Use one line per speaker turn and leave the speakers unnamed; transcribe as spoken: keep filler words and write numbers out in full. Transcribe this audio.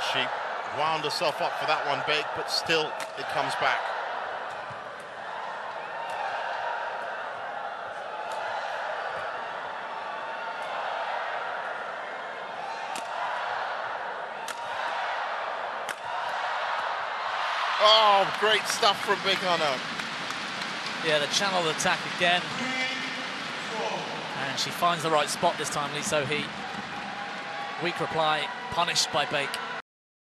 She wound herself up for that one, Baek, but still it comes back. Oh, great stuff from Begano.
Yeah, the channel attack again. And she finds the right spot this time, Lee So-hee. Weak reply, punished by Baek.